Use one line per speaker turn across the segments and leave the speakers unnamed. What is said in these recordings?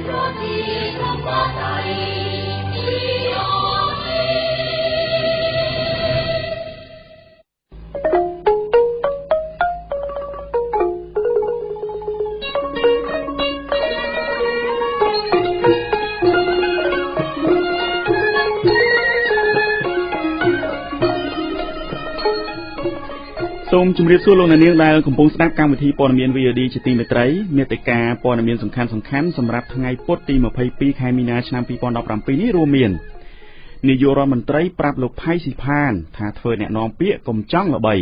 សូមជម្រាបសួរលោកអ្នកនាងដែលកំពុងស្ដាប់កម្មវិធីព័ត៌មាន VOD ជាទីមេត្រីមេតិការព័ត៌មានសំខាន់ៗសម្រាប់ថ្ងៃពុធទី22ខែមីនាឆ្នាំ2017នេះរួមមាននាយករដ្ឋមន្ត្រីប្រាប់លោកផៃស៊ីផានថាធ្វើអ្នកនាំពាក្យកុំចង់ល្បី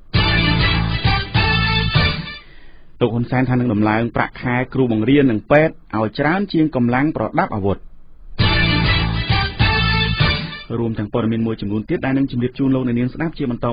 លោកហ៊ុនសែនថានឹងដំឡើងប្រាក់ខែគ្រូបង្រៀននិងពេទ្យឲ្យច្រើនជាងកម្លាំងប្រដាប់អាវុធរួមទាំងព័ត៌មានមួយចំនួនទៀតដែលនឹងជម្រាបជូនលោកអ្នកនាងស្ដាប់ជាបន្ត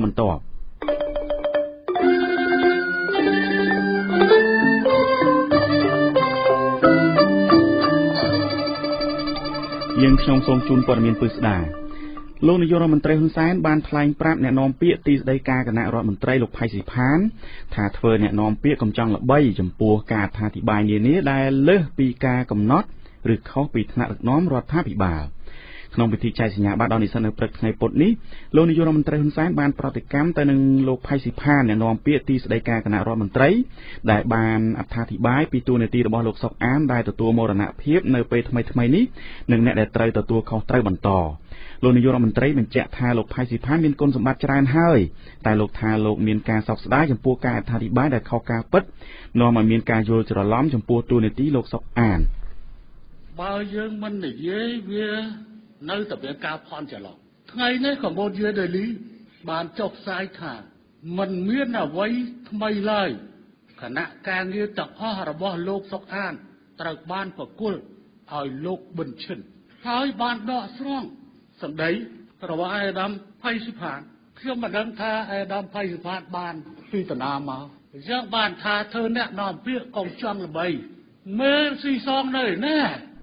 យើងខ្ញុំសូមជូនព័ត៌មានពិស្ដាលោកនាយករដ្ឋមន្ត្រីហ៊ុនសែនបានថ្លែងប្រាប់អ្នកនាំពាក្យទីស្តីការគណៈរដ្ឋមន្ត្រីលោកផៃស៊ីផានថាធ្វើអ្នកនាំពាក្យកុំចង់ល្បីចំពោះការអត្ថាធិប្បាយនានាដែលលើសពីការកំណត់ឬខុសពីថ្នាក់ដឹកនាំរដ្ឋាភិបាលក្នុងពិធីចែកសញ្ញាបត្រដល់និស្សិតនៅព្រឹកថ្ងៃពុធនេះលោកនាយករដ្ឋមន្ត្រីហ៊ុនសែនបានប្រតិកម្មទៅនឹងលោកផៃស៊ីផានអ្នកនាំពាក្យទីស្តីការគណៈរដ្ឋមន្ត្រីដែលបានអត្ថាធិប្បាយពីតួនាទីរបស់លោកសុកអានដែលទទួលមរណភាពនៅពេលថ្មីនេះនិងអ្នកដែលត្រូវទទួលខុសត្រូវបន្តលោកនាយករដ្ឋមន្ត្រីបញ្ជាក់ថាលោកផៃស៊ីផានមានគុណសម្បត្តិច្រើនហើយតែលោកថាលោកមានការសោកស្ដាយចំពោះការអត្ថាធិប្បាយដែលខុសការពិតនាំឲ្យមានការយល់ច្រឡំចំពោះតួនាទីលោកសុកអាន
បើយើងមិននិយាយវានៅតែមានការផន់ច្រឡំថ្ងៃនេះកម្ពុជាដេលីបានចុះផ្សាយថាមិនមានអ្វីថ្មីឡើយគណៈការងារទាំងអស់របស់លោកសុកអានត្រូវបានប្រគល់ឲ្យលោកប៊ិនឈិនហើយបានដកស្រង់សម្ដីរបស់អាដាមផៃស៊ីផានខ្ញុំមិនដឹងថាអាដាមផៃស៊ីផានបានពីតាណាមកអញ្ចឹងបានថាធ្វើអ្នកនាំពាក្យកុំចង់ល្បីមើលស៊ីសងនៅណា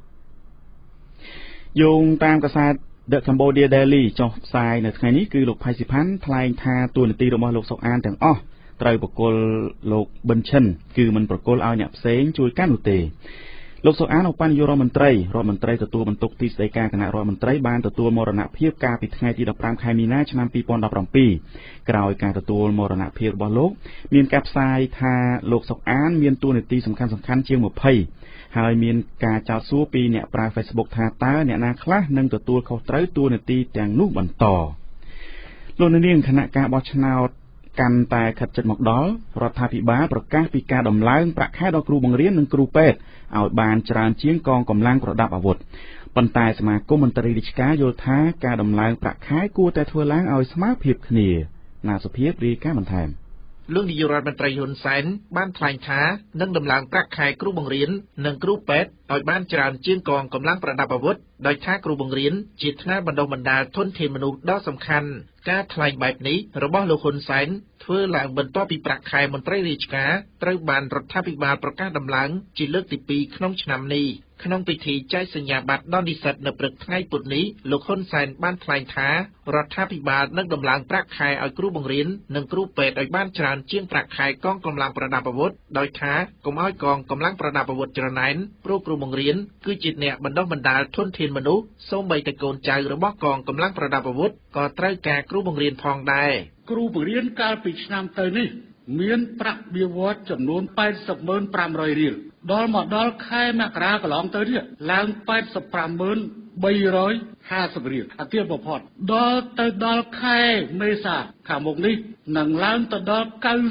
យោងតាមកាសែត The Cambodia Daily ចុះផ្សាយនៅថ្ងៃនេះគឺលោកផៃស៊ីផានថ្លែងថាតួនាទីរបស់លោកសុកអានទាំងអស់ត្រូវប្រគល់លោកប៊ិនឈិនគឺមិនប្រគល់ឲ្យអ្នកផ្សេងជួយកាន់នោះទេលោកសុកអានឧបនាយករដ្ឋមន្ត្រីទទួលបន្ទុកទីស្តីការគណៈរដ្ឋមន្ត្រីបានទទួលមរណភាពកាលពីថ្ងៃទី15ខែមីនាឆ្នាំ2017ក្រោយការទទួលមរណភាពរបស់លោកមានការផ្សាយថាលោកសុកអានមានតួនាទីសំខាន់ជាង20ហើយមានការចោទសួរពីអ្នកប្រើ Facebook ថាតើអ្នកណាខ្លះនឹងទទួលខុសត្រូវតួនាទីទាំងនោះបន្តលោកនាងគណៈការបោះឆ្នោតកាន់តែខិតជិតមកដល់រដ្ឋាភិបាលប្រកាសពីការដំឡើងប្រាក់ខែដល់គ្រូបង្រៀននិងគ្រូពេទ្យឲ្យបានច្រើនជាងកងកម្លាំងប្រដាប់អាវុធប៉ុន្តែសមាគមមន្ត្រីរាជការយល់ថាការដំឡើងប្រាក់ខែគួរតែធ្វើឡើងឲ្យស្មើភាពគ្នាណាសុភាពរាយការណ៍បន្ថែម
លោកនាយករដ្ឋមន្ត្រីហ៊ុនសែនបានថ្លែងថានឹងដំឡើងប្រាក់ខែគ្រូបង្រៀននិងគ្រូពេទ្យឲ្យបានច្រើនជាងកងកម្លាំងប្រដាប់អាវុធដោយថាគ្រូបង្រៀនជាថ្នាក់បណ្ដុះបណ្ដាលធនធានមនុស្សដ៏សំខាន់ការថ្លែងបែបនេះរបស់លោកហ៊ុនសែនធ្វើឡើងបន្ទាប់ពីប្រាក់ខែមន្ត្រីរាជការត្រូវបានរដ្ឋាភិបាលប្រកាសដំឡើងជាលើកទី2ក្នុងឆ្នាំនេះក្នុងពិធីចែកសញ្ញាបត្រដល់និស្សិតនៅព្រឹកថ្ងៃពុធនេះលោកហ៊ុនសែនបានថ្លែងថារដ្ឋាភិបាលនឹងដំឡើងប្រាក់ខែឲ្យគ្រូបង្រៀននិងគ្រូពេទ្យឲ្យបានច្រើនជាងប្រាក់ខែកងកម្លាំងប្រដាប់អាវុធដោយថាកុំឲ្យកងកម្លាំងប្រដាប់អាវុធច្រណែនព្រោះគ្រូបង្រៀនគឺជាអ្នកបណ្ដុះបណ្ដាលធនធានមនុស្សសូម្បីតែកូនចៅរបស់កងកម្លាំងប្រដាប់អាវុធក៏ត្រូវការគ្រូបង្រៀនផងដែរ
គ្រូបង្រៀនកាលពីឆ្នាំទៅនេះមានប្រាក់បៀវត្សចំនួន 80,500 រៀលដល់មកដល់ខែមករាកន្លងទៅនេះឡើង 85,350 រៀលអាទាបបំផុតដល់ខែមេសាខាងមុខនេះនឹងឡើងទៅដល់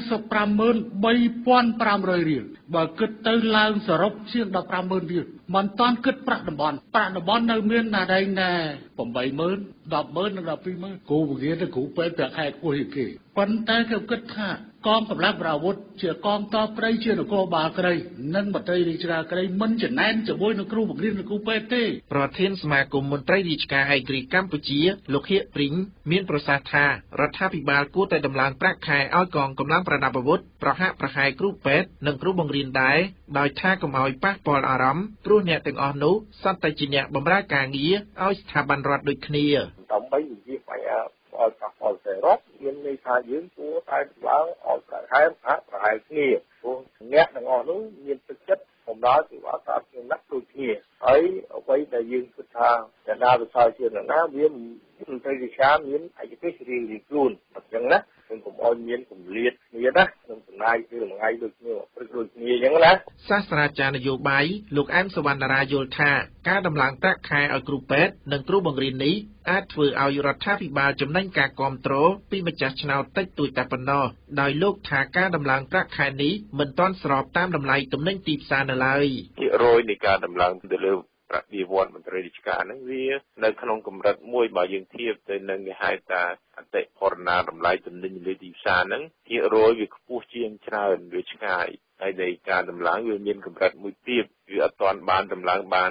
95,350 រៀលបើគិតទៅឡើងសរុបជាង 15,000 រៀលមិនតាន់គិតប្រាក់តំបន់នៅមានណាដែរណែ 8,000 10,000 និង 12,000 គ្រូបង្រៀននិងគ្រូពេទ្យប្រាក់ខែខ្ពស់ជាងគេប៉ុន្តែគេគិតថាកងកម្លាំងប្រដាប់អាវុធជាកងទ័ពព្រៃជានគរបាលក្រីនិងមន្ត្រីរាជការក្រីមិនចំណែនជាមួយនឹងគ្រូបង្រៀននិងគ្រូពេទ្យទេ
ប្រធានសមាគមមន្ត្រីរាជការឯករាជ្យកម្ពុជាលោកហៀកព្រីងមានប្រសាសន៍ថារដ្ឋាភិបាលគួរតែដំឡើងប្រាក់ខែឲ្យកងកម្លាំងប្រដាប់អាវុធប្រហាក់ប្រហែលគ្រូពេទ្យនិងគ្រូបង្រៀនដែរដោយថាកុំឲ្យប៉ះពាល់អារម្មណ៍ព្រោះអ្នកទាំងអស់នោះសុទ្ធតែជាអ្នកបម្រើការងារឲ្យស្ថាប័នរដ្ឋដូចគ្នា
ដើម្បីនិយាយឲ្យប៉ះពាល់សេរដ្ឋមានន័យថាយើងគួរតែឡើងឲ្យប្រហែលគ្នាព្រោះអ្នកទាំងអស់នោះមានទឹកចិត្តបំរើសេវាសាធារណៈដូចគ្នាហើយអ្វីដែលយើងគិតថាអ្នកណាប្រសើរជាងអ្នកណាវាមិនត្រូវវិការមានឯកទេសរៀងៗខ្លួនអញ្ចឹងណាខ្ញុំកុំឲ្យមានគម្លាតគ្នាណាខ្ញុំចំណាយពេលមួយថ្ងៃដូចគ្នាព្រឹកដូចគ្នាអញ្ចឹងណា
សាស្ត្រាចារ្យនយោបាយលោកអែមសវណ្ណារាយល់ថាការដំឡើងប្រាក់ខែឲ្យគ្រូពេទ្យនិងគ្រូបង្រៀននេះអាចធ្វើឲ្យរដ្ឋាភិបាលចំណេញការគាំទ្រពីម្ចាស់ឆ្នោតតិចតួចតែប៉ុណ្ណោះដោយលោកថាការដំឡើងប្រាក់ខែនេះមិនទាន់ស្របតាមតម្លៃទំនិញទីផ្សារនៅឡើយ
ភាគរយនៃការដំឡើងទៅលើប្រាក់បៀវត្សមន្ត្រីរាជការហ្នឹងវានៅក្នុងកម្រិតមួយបើយើងធៀបទៅនឹងគេហៅថាអតិផរណាតម្លៃទំនិញលើទីផ្សារហ្នឹងភាគរយវាខ្ពស់ជាងច្រើនវាឆ្ងាយហើយនៃការដំឡើងវាមានកម្រិតមួយទៀតវាអត់ទាន់បានដំឡើងបាន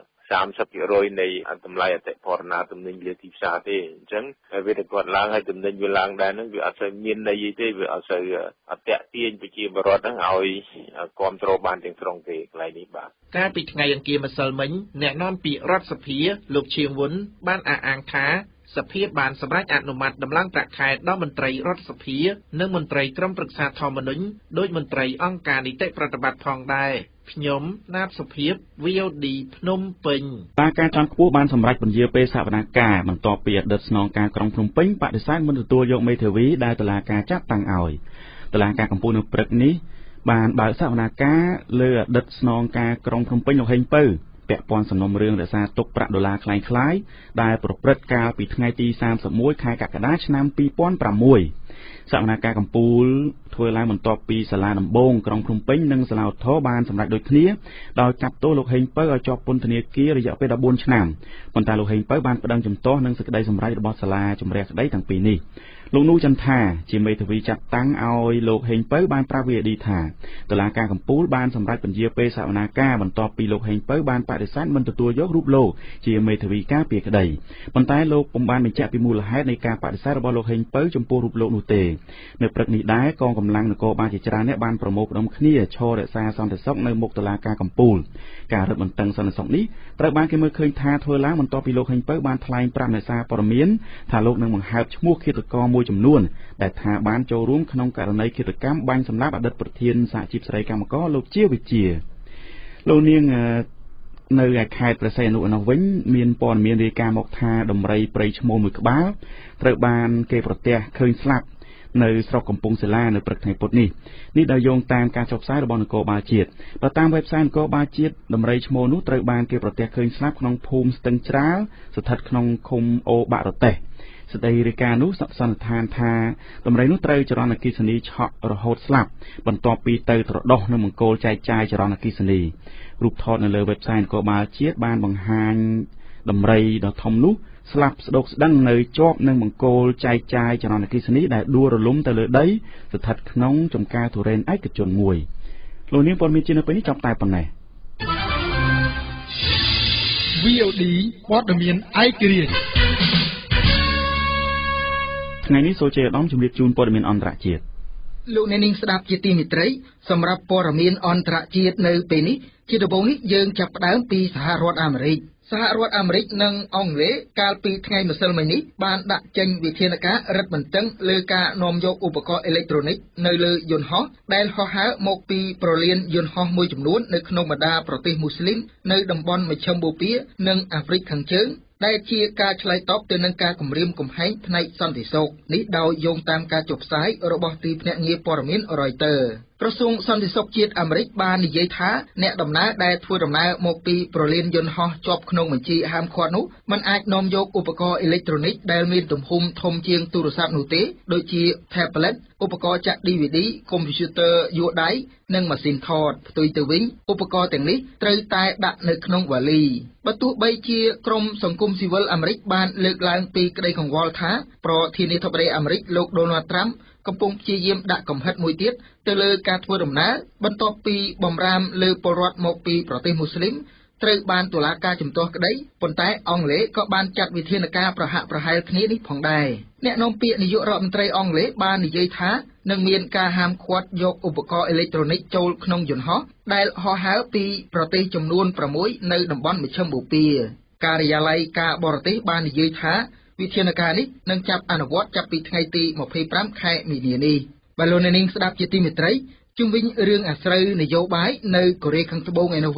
30% នៃតម្លៃអតិផរណាទំនិញលើទីផ្សារទេអញ្ចឹងវាតែគាត់ឡើងហើយទំនិញវាឡើងដែរហ្នឹងវាអត់សូវមានន័យទេវាអត់សូវអត់តាក់ទាញប្រជាពលរដ្ឋហ្នឹងឲ្យគ្រប់គ្រងបានទាំងស្រុងទេកន្លែងនេះបាទ
កាលពីថ្ងៃអង្គារម្សិលមិញអ្នកនាំពាក្យរដ្ឋសភាលោកឈៀងវុនបានអះអាងថាសភាបានសម្រេចអនុម័តដំឡើងប្រាក់ខែដល់មន្ត្រីរដ្ឋសភានិងមន្ត្រីក្រុមប្រឹក្សាធម្មនុញ្ញដោយមន្ត្រីអង្គការនីតិប្រតិបត្តិផងដែរខ្ញុំណាតសុភាព VOD ភ្នំពេញ
ការជាន់ខ្ពស់បានសម្រេចពន្យាពេលសវនាការបន្ទាប់ពីអតីតស្នងការក្រុងភ្នំពេញបដិសេធមិនទទួលយកមេធាវីដែលតុលាការចាត់តាំងឲ្យតុលាការកំពូលនៅព្រឹកនេះបានបើកសវនាការលើអតីតស្នងការក្រុងភ្នំពេញលោកហេងពៅពាក់ព័ន្ធសំណុំរឿងរក្សាទុកប្រាក់ដុល្លារคล้ายៗដែលប្រព្រឹត្តកាលពីថ្ងៃទី31ខែកក្កដាឆ្នាំ2006សវនាការកំពូលធ្វើឡើងបន្ទាប់ពីសាលាដំបងក្រុងភ្នំពេញនិងសាលាឧទ្ធរបានសម្រេចដូចគ្នាដោយកាត់ទោសលោកហេងពៅឲ្យជាប់ពន្ធនាគាររយៈពេល14ឆ្នាំប៉ុន្តែលោកហេងពៅបានប្តឹងជំទាស់នឹងសេចក្តីសម្រេចរបស់សាលាជំរះក្តីទាំងពីរនេះលោកនូចន្ទថាជាមេធាវីចាត់តាំងឲ្យលោកហេងពៅបានប្រាប់ VOD ថាតុលាការកំពូលបានសម្រេចពន្យាពេលសវនាការបន្ទាប់ពីលោកហេងពៅបានបដិសេធមិនទទួលយករូបលោកជាមេធាវីការពារក្តីប៉ុន្តែលោកពុំបានបញ្ជាក់ពីមូលហេតុនៃការបដិសេធរបស់លោកហេងពៅចំពោះរូបលោកនោះទេនៅព្រឹកនេះដែរកងកម្លាំងនគរបាលជាច្រើនអ្នកបានប្រមូលផ្ដុំគ្នាឈររក្សាសន្តិសុខនៅមុខតុលាការកំពូលការរឹតបន្តឹងសន្តិសុខនេះត្រូវបានគេមើលឃើញថាធ្វើឡើងបន្ទាប់ពីលោកហេងពៅបានថ្លែងប្រាប់អ្នកសារព័ត៌មានថាលោកនឹងបង្ហើបឈ្មោះឃាតករមួយចំនួនដែលថាបានចូលរួមក្នុងករណីឃាតកម្មបាញ់សម្លាប់អតីតប្រធានសហជីពស្រីកម្មករលោកជាវិជាលោកនាងនៅឯខេត្តព្រះសីហនុនោះវិញមានព័ត៌មានរាយការណ៍មកថាដំរីព្រៃឈ្មោលមួយក្បាលត្រូវបានគេប្រទះឃើញស្លាប់នៅស្រុកកំពង់សិលានៅព្រឹកថ្ងៃពុធនេះដោយយោងតាមការចុះផ្សាយរបស់នគរបាលជាតិបើតាមវេបសាយនគរបាលជាតិដំរីឈ្មោលនោះត្រូវបានគេប្រទះឃើញស្លាប់ក្នុងភូមិស្ទឹងច្រាលស្ថិតក្នុងឃុំអូបាក់រតេះសេចក្តីរាយការណ៍នោះសន្និដ្ឋានថាដំរីនោះត្រូវចរន្តអគ្គិសនីឆក់រហូតស្លាប់បន្ទាប់ពីទៅត្រដុសនៅមង្គលចែកចាយចរន្តអគ្គិសនីរូបថតនៅលើវេបសាយនគរបាលជាតិបានបង្ហាញដំរីដ៏ធំនោះស្លាប់ស្ដុកស្ដឹងនៅជាប់នឹងមង្គលចែកចាយចរន្តអគ្គិសនីដែលដួលរលំទៅលើដីស្ថិតក្នុងចំការទុរេនឯកជនមួយលោកនាងព័ត៌មានជានៅពេលនេះចប់តែប៉ុណ្ណេះ
VOD ព័ត៌មានឯករាជ្យ
ថ្ងៃនេះសូជេឧត្តមជម្រាបជូនព័ត៌មានអន្តរជាតិ
លោកអ្នកនាងស្ដាប់ជាទីមេត្រីសម្រាប់ព័ត៌មានអន្តរជាតិនៅពេលនេះជាដំបូងនេះយើងចាប់ផ្ដើមពីសហរដ្ឋអាមេរិកនិងអង់គ្លេសកាលពីថ្ងៃម្សិលមិញនេះបានដាក់ចេញវិធានការរឹតបន្តឹងលើការនាំយកឧបករណ៍អេឡិចត្រូនិកនៅលើយន្តហោះដែលហោះហើរមកពីប្រលានយន្តហោះមួយចំនួននៅក្នុងបណ្ដាប្រទេសមូស្លីមនៅតំបន់មជ្ឈិមបូព៌ានិងអាហ្វ្រិកខាងជើងដែលជាការឆ្លើយតបទៅនឹងការគំរាមកំហែងផ្នែកសន្តិសុខនេះដោយយោងតាមការចុះផ្សាយរបស់ទីភ្នាក់ងារព័ត៌មាន Reuters ក្រសួងសន្តិសុខជាតិអាមេរិកបាននិយាយថាអ្នកដំណើរដែលធ្វើដំណើរមកពីប្រលានយន្តហោះជាប់ក្នុងបញ្ជីហាមឃាត់នោះមិនអាចនាំយកឧបករណ៍អេឡិចត្រូនិកដែលមានទំហំធំជាងទូរស័ព្ទនោះទេដូចជា tablet ឧបករណ៍ចាក់ DVD កុំព្យូទ័រយួរដៃនិងម៉ាស៊ីនថតផ្ទុយទៅវិញឧបករណ៍ទាំងនេះត្រូវតែដាក់នៅក្នុងវ៉ាលីបើទោះបីជាក្រមសង្គមស៊ីវិលអាមេរិកបានលើកឡើងពីក្តីកង្វល់ថាប្រធានាធិបតីអាមេរិកលោក Donald Trump កំពុងព្យាយាមដាក់កំហិតមួយទៀតទៅលើការធ្វើដំណើរបន្ទាប់ពីបំរាមលើពលរដ្ឋមកពីប្រទេសមូស្លីមត្រូវបានតុលាការជំទាស់ក្តីប៉ុន្តែអង់គ្លេសក៏បានចាត់វិធានការប្រហាក់ប្រហែលគ្នានេះផងដែរអ្នកនាំពាក្យនាយករដ្ឋមន្ត្រីអង់គ្លេសបាននិយាយថានឹងមានការហាមឃាត់យកឧបករណ៍អេឡិចត្រូនិកចូលក្នុងយន្តហោះដែលហោះហើរពីប្រទេសចំនួន6នៅតំបន់មជ្ឈិមបូព៌ាការិយាល័យការបរទេសបាននិយាយថាវិធានការនេះនឹងចាប់អនុវត្តចាប់ពីថ្ងៃទី25ខែមីនានេះបាទលោកអ្នកនាងស្ដាប់ជាទីមេត្រីជុំវិញរឿងអាស្រូវនយោបាយនៅកូរ៉េខាងត្បូងឯនោះវិញ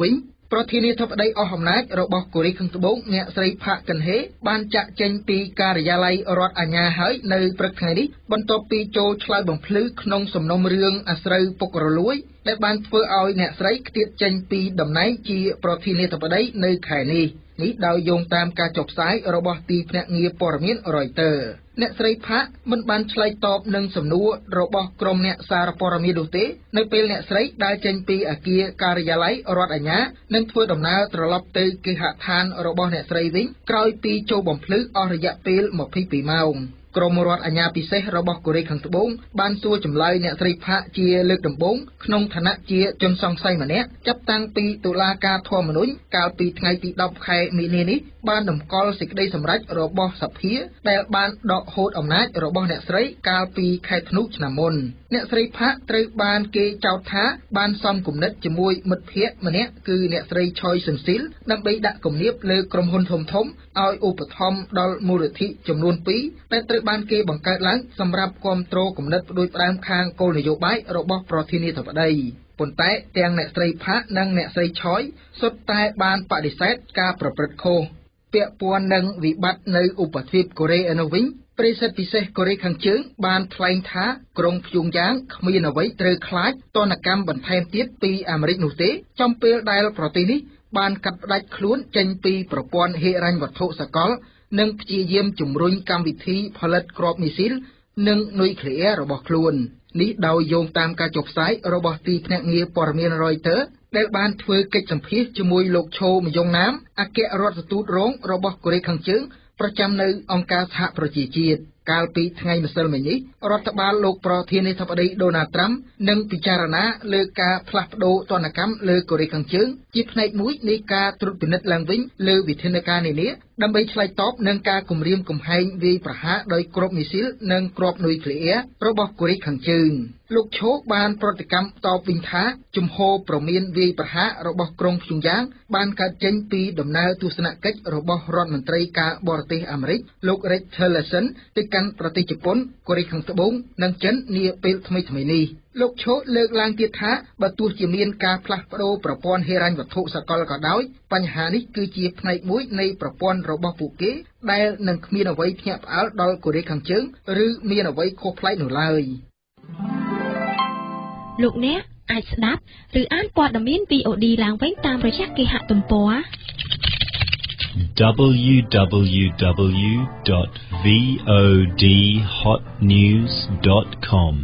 ប្រធានាធិបតីអស់អំណាចរបស់កូរ៉េខាងត្បូងអ្នកស្រីផាកកិនហេបានចាក់ចេញពីការិយាល័យរដ្ឋអាជ្ញាហើយនៅព្រឹកថ្ងៃនេះបន្ទាប់ពីចូលឆ្លើយបំភ្លឺក្នុងសំណុំរឿងអាស្រូវពុករលួយដែលបានធ្វើឲ្យអ្នកស្រីខ្ទាតចេញពីតំណែងជាប្រធានាធិបតីនៅខែនេះដោយយោងតាមការចុះផ្សាយរបស់ទីភ្នាក់ងារព័ត៌មាន Reuters អ្នកស្រីផាកមិនបានឆ្លើយតបនឹងសំណួររបស់ក្រុមអ្នកសារព័ត៌មាននោះទេនៅពេលអ្នកស្រីដើរចេញពីអគារការិយាល័យរដ្ឋអាជ្ញានិងធ្វើដំណើរត្រឡប់ទៅគេហដ្ឋានរបស់អ្នកស្រីវិញក្រោយពីចូលបំភ្លឺអស់រយៈពេល22ម៉ោងក្រុមរដ្ឋអាជ្ញាពិសេសរបស់កូរ៉េខាងត្បូងបានសួរចម្លើយអ្នកស្រីផាកជាលើកដំបូងក្នុងឋានៈជាជនសង្ស័យម្នាក់ចាប់តាំងពីតុលាការធម្មនុញ្ញកាលពីថ្ងៃទី10ខែមីនានេះបានតម្កល់សេចក្តីសម្រេចរបស់សភាដែលបានដកហូតអំណាចរបស់អ្នកស្រីកាលពីខែធ្នូឆ្នាំមុនអ្នកស្រីផាកត្រូវបានគេចោទថាបានសំគំនិតជាមួយមិត្តភក្តិម្នាក់គឺអ្នកស្រីឆយស៊ុនស៊ីលដើម្បីដាក់គំនាបលើក្រុមហ៊ុនធំៗឲ្យឧបត្ថម្ភដល់មូលនិធិចំនួន2ដែលត្រូវបានគេបង្កើតឡើងសម្រាប់គាំទ្រគំនិតផ្ដួចផ្ដើមខាងគោលនយោបាយរបស់ប្រធានាធិបតីប៉ុន្តែទាំងអ្នកស្រីផាកនិងអ្នកស្រីឆយសុទ្ធតែបានបដិសេធការប្រព្រឹត្តខុសពាក់ព័ន្ធនឹងវិបត្តិនៅឧបទ្វីបកូរ៉េឯនោះវិញប្រទេសពិសេសកូរ៉េខាងជើងបានថ្លែងថាក្រុងព្យុងយ៉ាងគ្មានអ្វីត្រូវខ្លាចទណ្ឌកម្មបន្ថែមទៀតពីអាមេរិកនោះទេចំពេលដែលប្រទេសនេះបានកាត់ផ្តាច់ខ្លួនចេញពីប្រព័ន្ធហិរញ្ញវត្ថុសកលនិងព្យាយាមជំរុញកម្មវិធីផលិតគ្រាប់មីស៊ីលនិងនុយក្លេអ៊ែររបស់ខ្លួននេះដោយយោងតាមការចុះផ្សាយរបស់ទីភ្នាក់ងារព័ត៌មាន Reuters ដែលបានធ្វើកិច្ចសម្ភាសន៍ជាមួយលោកឈូមយ៉ុងណាមអគ្គរដ្ឋទូតរងរបស់កូរ៉េខាងជើងប្រចាំនៅអង្គការសហប្រជាជាតិកាលពីថ្ងៃម្សិលមិញនេះរដ្ឋបាលលោកប្រធានាធិបតីដូណាល់ត្រាំនឹងពិចារណាលើការផ្លាស់ប្តូរទណ្ឌកម្មលើកូរ៉េខាងជើងជាផ្នែកមួយនៃការត្រួតពិនិត្យឡើងវិញលើវិធានការនានាដើម្បីឆ្លើយតបនឹងការគំរាមកំហែងវាយប្រហារដោយគ្រាប់មីស៊ីលនិងគ្រាប់នុយក្លេអ៊ែររបស់កូរ៉េខាងជើងលោកឈូបានប្រតិកម្មតបវិញថាជំហរប្រមានវាយប្រហាររបស់ក្រុងព្យុងយ៉ាងបានកើតចេញពីដំណើរទស្សនកិច្ចរបស់រដ្ឋមន្ត្រីការបរទេសអាមេរិកលោក Rex Tillerson ទៅកាន់ប្រទេសជប៉ុនកូរ៉េខាងត្បូងនិងចិននាពេលថ្មីៗនេះលោកឈូលើកឡើងទៀតថាបើទោះជាមានការផ្លាស់ប្តូរប្រព័ន្ធហិរញ្ញវត្ថុសកលក៏ដោយបញ្ហានេះគឺជាផ្នែកមួយនៃប្រព័ន្ធរបស់ពួកគេដែលនឹងគ្មានអ្វីភ្ញាក់ផ្អើលដល់កូរ៉េខាងជើងឬមានអ្វីខុសប្លែកនោះឡើយ
លោកអ្នកអាចស្ដាប់ឬអានព័ត៌មាន VOD ឡើងវិញតាមរយៈគេហទំព័រ
www.vodhotnews.com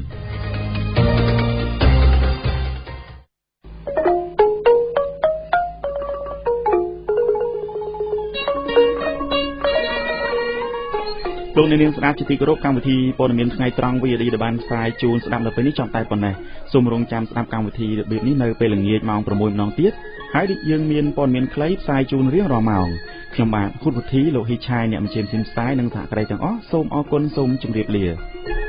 លោកអ្នកនាងស្ដាប់ជាទីគោរពកម្មវិធីព័ត៌មានថ្ងៃត្រង់ VOD ដែលបានផ្សាយជូនស្ដាប់នៅពេលនេះចំតែប៉ុណ្ណេះសូមរងចាំស្ដាប់កម្មវិធីរបៀបនេះនៅពេលល្ងាចម៉ោង 6 ម្ដងទៀតហើយយើងមានព័ត៌មានខ្លីផ្សាយជូនរៀងរាល់ម៉ោងខ្ញុំបាទហ៊ុនវុធីលោកហ៊ីឆាយអ្នកមជ្ឈិមស៊ីមស្ទាយនិងសហការីទាំងអស់សូមអរគុណសូមជម្រាបលា